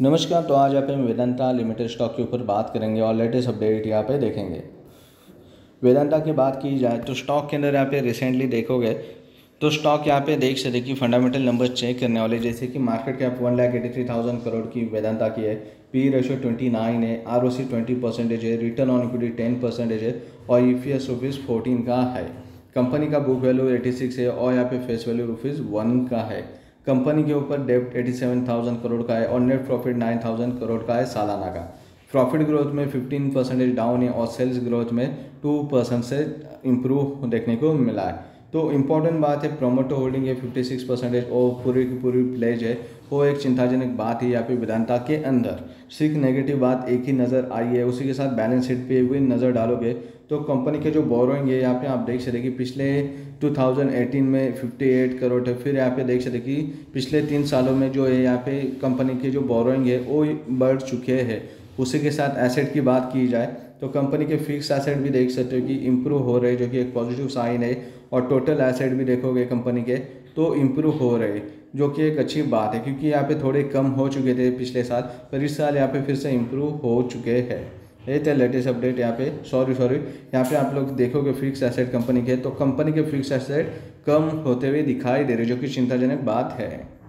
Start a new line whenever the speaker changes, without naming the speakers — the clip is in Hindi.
नमस्कार। तो आज यहाँ पे हम वेदांता लिमिटेड स्टॉक के ऊपर बात करेंगे और लेटेस्ट अपडेट यहाँ पे देखेंगे। वेदांता की बात की जाए तो स्टॉक के अंदर यहाँ पे रिसेंटली देखोगे तो स्टॉक यहाँ पे देख सकते कि फंडामेंटल नंबर चेक करने वाले, जैसे कि मार्केट कैप 1,83,000 करोड़ की वेदांता की है, पी रेशो 29 है, ROC 20% है, रिटर्न ऑन इक्विटी 10% है और EPS ₹14 का है। कंपनी का बुक वैल्यू 86 है और यहाँ पे फेस वैल्यू ₹1 का है। कंपनी के ऊपर डेप्ट 87,000 करोड़ का है और नेट प्रॉफिट 9,000 करोड़ का है सालाना का। प्रॉफिट ग्रोथ में 15% डाउन है और सेल्स ग्रोथ में 2% से इम्प्रूव देखने को मिला है। तो इम्पॉर्टेंट बात है, प्रोमोटर होल्डिंग है 56% और पूरी की पूरी प्लेज है, वो एक चिंताजनक बात है यहाँ पे वेदांता के अंदर। सिर्फ नेगेटिव बात एक ही नज़र आई है, उसी के साथ बैलेंस शीट पे भी नज़र डालोगे तो कंपनी के जो बोरोइंग है यहाँ पे आप देख सकते कि पिछले 2018 में 58 करोड़ है। फिर यहाँ पे देख सकते कि पिछले 3 सालों में जो है यहाँ पे कंपनी के जो बोरोइंग है वो बढ़ चुके हैं। उसी के साथ एसेट की बात की जाए तो कंपनी के फिक्स एसेट भी देख सकते हो कि इम्प्रूव हो रहे हैं, जो कि एक पॉजिटिव साइन है। और टोटल एसेट भी देखोगे कंपनी के तो इम्प्रूव हो रहे हैं, जो कि एक अच्छी बात है, क्योंकि यहाँ पे थोड़े कम हो चुके थे पिछले साल, पर इस साल यहाँ पे फिर से इम्प्रूव हो चुके हैं। ये थे लेटेस्ट अपडेट। यहाँ पे सॉरी यहाँ पे आप लोग देखोगे फिक्स एसेट कंपनी के, तो कंपनी के फिक्स एसेट कम होते हुए दिखाई दे रहे, जो कि चिंताजनक बात है।